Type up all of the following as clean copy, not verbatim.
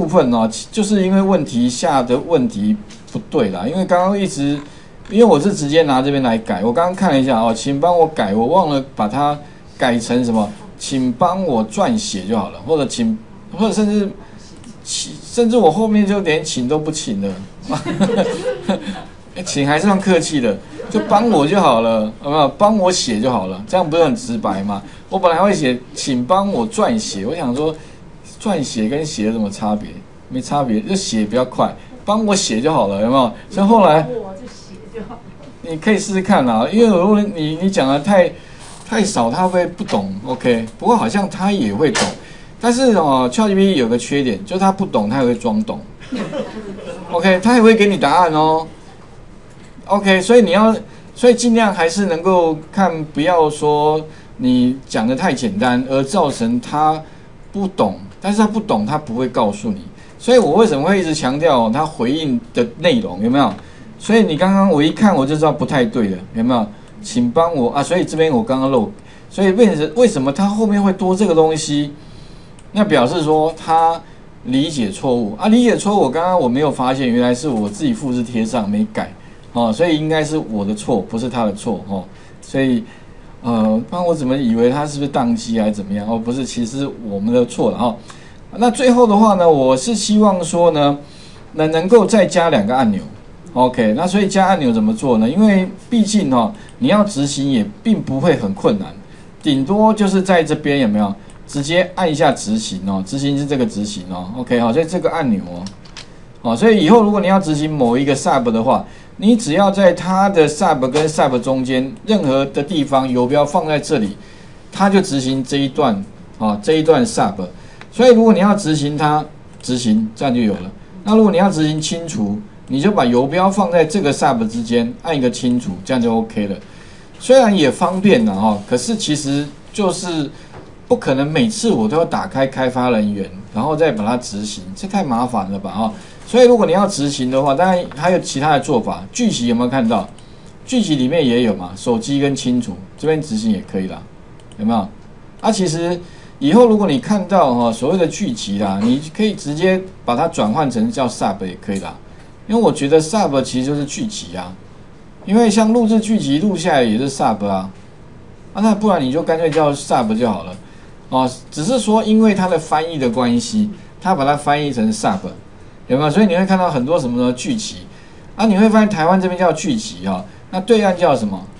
部分哦，就是因为问题下的问题不对啦，因为刚刚因为我是直接拿这边来改，我刚刚看了一下哦，请帮我改，我忘了把它改成什么，请帮我撰写就好了，或者甚至我后面就连请都不请了，请还是算客气的，就帮我就好了，有没有？帮我写就好了，这样不是很直白吗？我本来会写，请帮我撰写，我想说，撰写跟写有什么差别？没差别，就写比较快，帮我写就好了，有没有？所以后来我就写就好了。 你可以试试看啦，因为如果你讲的太少，他会不懂 ，OK？ 不过好像他也会懂，但是ChatGPT 有个缺点，就是他不懂，他也会装懂，OK？ 他也会给你答案哦。OK， 所以尽量还是能够看，不要说你讲的太简单，而造成他不懂。但是他不懂，他不会告诉你。所以我为什么会一直强调他回应的内容有没有？所以你刚刚我一看我就知道不太对了，有没有？请帮我啊！所以这边我刚刚漏，所以为什么他后面会多这个东西？那表示说他理解错误啊！理解错误，刚刚我没有发现，原来是我自己复制贴上没改。所以应该是我的错，不是他的错所以不然我怎么以为他是不是宕机还是怎么样？不是，其实我们的错了那最后的话呢，我是希望说呢，能够再加2个按钮 ，OK？ 那所以加按钮怎么做呢？因为毕竟你要执行也并不会很困难，顶多就是在这边有没有直接按一下执行执行是这个执行OK 所以这个按钮所以以后如果你要执行某一个 sub 的话，你只要在它的 sub 跟 sub 中间任何的地方游标放在这里，它就执行这一段sub。所以如果你要执行它，执行这样就有了。那如果你要执行清除，你就把游标放在这个 sub 之间，按一个清除，这样就 OK 了。虽然也方便了可是其实就是不可能每次我都要打开开发人员，然后再把它执行，这太麻烦了吧所以如果你要执行的话，当然还有其他的做法。聚集有没有看到？聚集里面也有嘛，手机跟清除这边执行也可以啦，有没有？其实以后如果你看到所谓的聚集啦，你可以直接把它转换成叫 sub 也可以啦，因为我觉得 sub 其实就是聚集因为像录制聚集录下来也是 sub 那不然你就干脆叫 sub 就好了只是说因为它的翻译的关系，它把它翻译成 sub。有没有？所以你会看到很多什么聚集你会发现台湾这边叫聚集那对岸叫什么？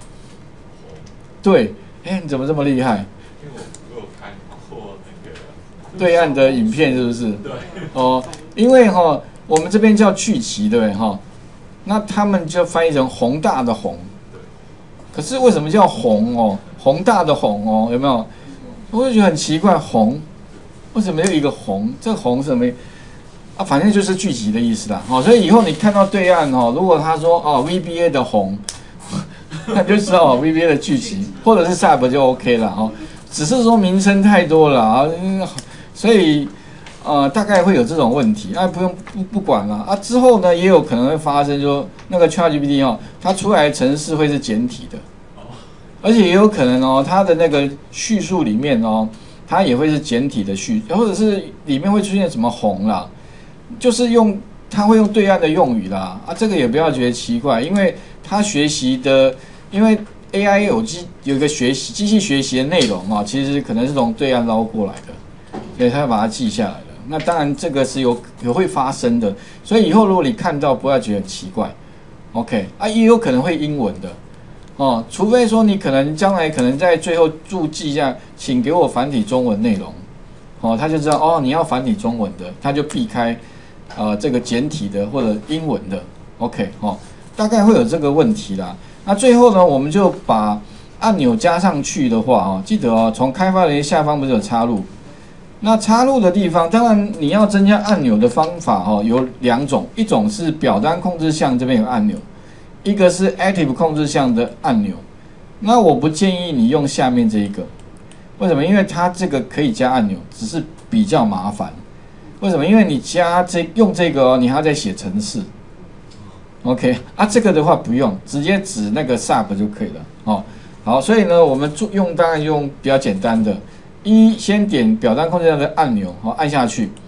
对，你怎么这么厉害？ 因为我有看过那个对岸的影片，是不是？ 对。 因为我们这边叫聚集，对不对那他们就翻译成宏大的宏。可是为什么叫宏宏大的宏有没有？我就觉得很奇怪，宏为什么有一个宏？这个宏是什么？反正就是聚集的意思啦所以以后你看到对岸如果他说VBA 的红，那就知道VBA 的聚集，或者是 sub 就 OK 了只是说名称太多了所以大概会有这种问题不管了之后呢也有可能会发生说那个 ChatGPT 它出来的程式会是简体的，而且也有可能它的那个叙述里面它也会是简体的或者是里面会出现什么红啦。就是他会用对岸的用语啦这个也不要觉得奇怪，因为他学习的，因为 AI 有一个机器学习的内容其实可能是从对岸捞过来的，所以他要把它记下来了。那当然这个是有会发生的，所以以后如果你看到不要觉得很奇怪 ，OK 也有可能会英文的除非说你可能将来可能在最后注记一下，请给我繁体中文内容他就知道你要繁体中文的，他就避开。这个简体的或者英文的 ，OK 大概会有这个问题啦。那最后呢，我们就把按钮加上去的话记得从开发人员下方不是有插入？那插入的地方，当然你要增加按钮的方法有2种，一种是表单控制项这边有按钮，一个是 Active 控制项的按钮。那我不建议你用下面这一个，为什么？因为它这个可以加按钮，只是比较麻烦。为什么？因为你用这个你还要再写程式 ，OK 这个的话不用，直接指那个 sub 就可以了好，所以呢，我们当然用比较简单的，先点表单控制项的按钮按下去，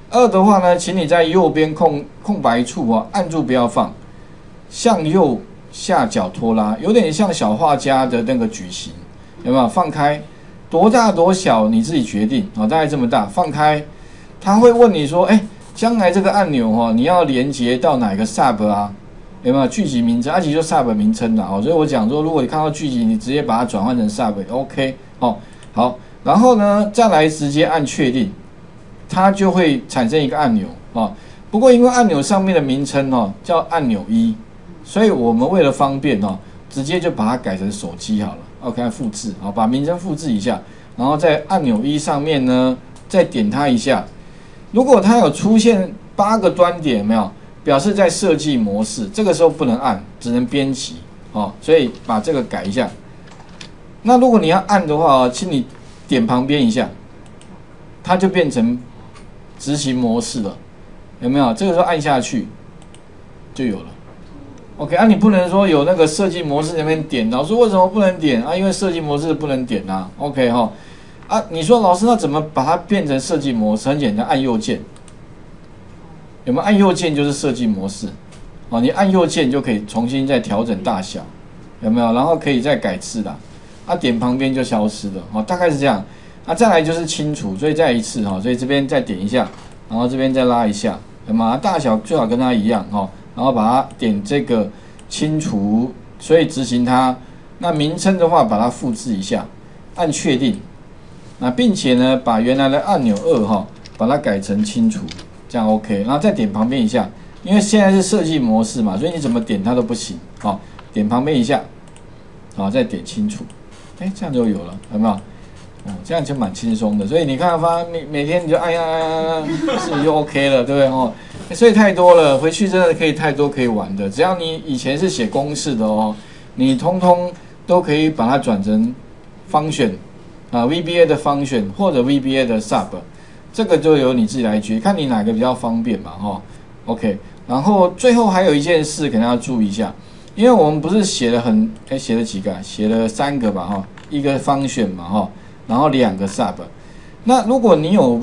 2的话呢，请你在右边空白处按住不要放，向右下角拖拉，有点像小画家的那个矩形，有没有？放开，多大多小你自己决定大概这么大，放开，他会问你说，将来这个按钮你要连接到哪个 sub 啊？有没有剧集名称？其实就 sub 名称啦，所以我讲说，如果你看到剧集，你直接把它转换成 sub，OK， 好，然后呢，再来直接按确定，它就会产生一个按钮不过因为按钮上面的名称叫按钮1，所以我们为了方便直接就把它改成手机好了。OK， 复制把名称复制一下，然后在按钮1上面呢，再点它一下。如果它有出现8个端点，有没有？表示在设计模式，这个时候不能按，只能编辑所以把这个改一下。那如果你要按的话请你点旁边一下，它就变成执行模式了，有没有？这个时候按下去就有了。OK， 你不能说有那个设计模式那边点，老师为什么不能点因为设计模式不能点OK 你说老师那怎么把它变成设计模式？很简单，按右键。有没有？按右键就是设计模式你按右键就可以重新再调整大小，有没有？然后可以再改字啦，点旁边就消失了大概是这样。再来就是清除，所以再一次所以这边再点一下，然后这边再拉一下，有没有？大小最好跟它一样然后把它点这个清除，所以执行它。那名称的话，把它复制一下，按确定。那并且呢，把原来的按钮2把它改成清除。这样 OK， 然后再点旁边一下，因为现在是设计模式嘛，所以你怎么点它都不行。点旁边一下，再点清除，这样就有了，有没有？这样就蛮轻松的。所以你看，每天你就按，是不是就 OK 了，对不对所以太多了，回去真的可以太多可以玩的。只要你以前是写公式的你通通都可以把它转成function VBA 的function或者 VBA 的 sub。这个就由你自己来决定，看你哪个比较方便嘛OK， 然后最后还有一件事可能要注意一下，因为我们不是写了写了几个？写了3个吧一个function嘛然后2个 sub。那如果你有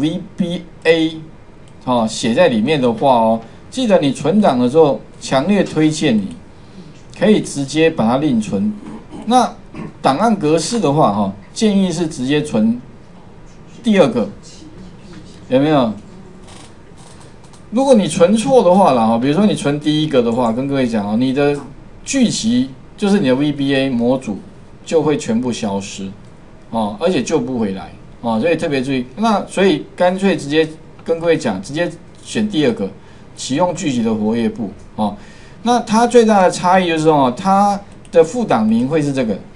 VBA 写在里面的话记得你存档的时候，强烈推荐你可以直接把它另存。那档案格式的话建议是直接存第2个。有没有？如果你存错的话啦比如说你存第1个的话，跟各位讲你的剧集就是你的 VBA 模组就会全部消失而且救不回来所以特别注意。那所以干脆直接跟各位讲，直接选第2个启用剧集的活页簿那它最大的差异就是它的副档名会是这个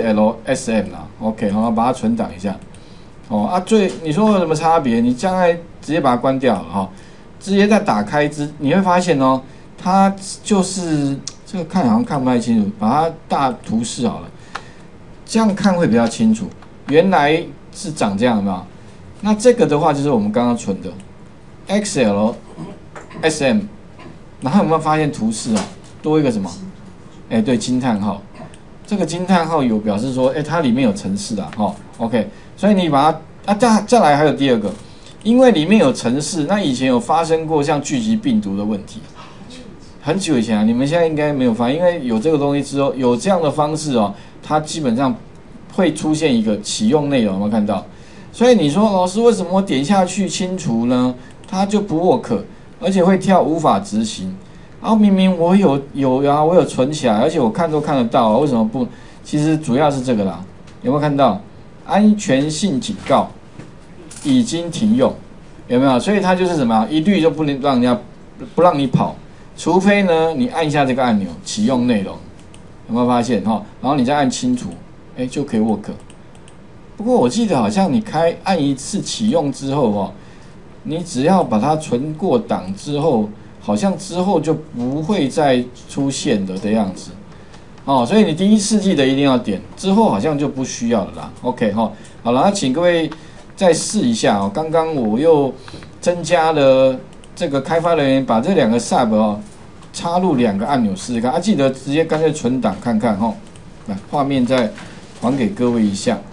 XLSM 啦 OK， 然后把它存档一下。你说有什么差别？你将来直接把它关掉了直接再打开你会发现它就是这个看好像看不太清楚，把它大图示好了，这样看会比较清楚。原来是长这样的嘛？那这个的话就是我们刚刚存的 XLSM， 然后有没有发现图示多一个什么？对，惊叹号。这个惊叹号有表示说，它里面有程式的OK， 所以你把它再来还有第2个，因为里面有程式，那以前有发生过像聚集病毒的问题，很久以前你们现在应该没有发现，因为有这个东西之后，有这样的方式它基本上会出现一个启用内容，有没有看到？所以你说老师为什么我点下去清除呢？它就不 work， 而且会跳无法执行。然后明明我有我有存起来，而且我看都看得到为什么不？其实主要是这个啦，有没有看到？安全性警告已经停用，有没有？所以它就是什么？一律就不能让人家不让你跑，除非呢你按一下这个按钮启用内容，有没有发现然后你再按清除，就可以 work。不过我记得好像你按一次启用之后你只要把它存过档之后，好像之后就不会再出现的样子所以你第1次记得一定要点，之后好像就不需要了啦。OK 好了，那请各位再试一下刚刚我又增加了这个开发人员把这2个 sub 插入2个按钮试试看记得直接干脆存档看看来，画面再还给各位一下。